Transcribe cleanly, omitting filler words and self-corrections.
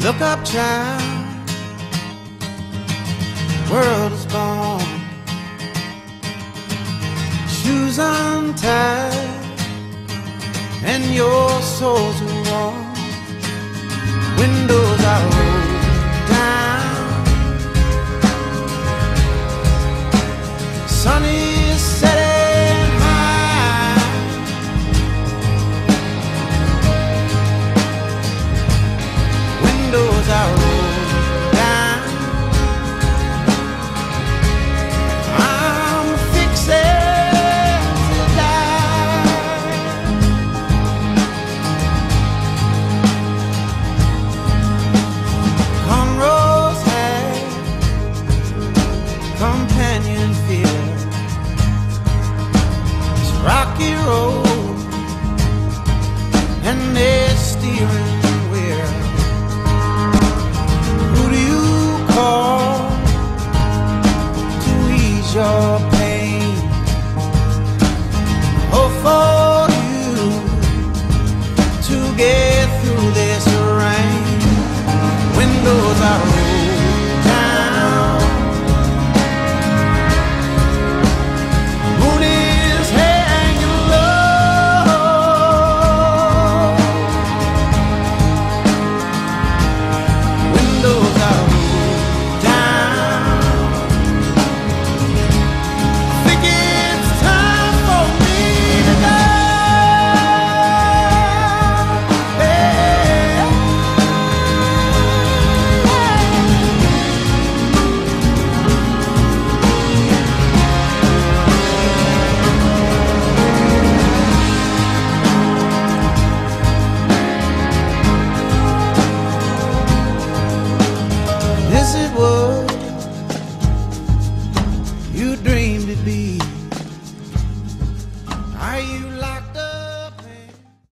Look up, child, world is born. Shoes untied and your soul's warm. Windows are rolled down. Sun is setting high. Windows are rolled down. I'm fixing to die. Cornrows had companion fear. It's rocky road and their steering wheel. Who do you call to ease your pain? Oh, for you to get through this rain. Windows are rolled down. Moon is hanging low. Windows are rolled down. Think it's time for me to go. Hey. This is what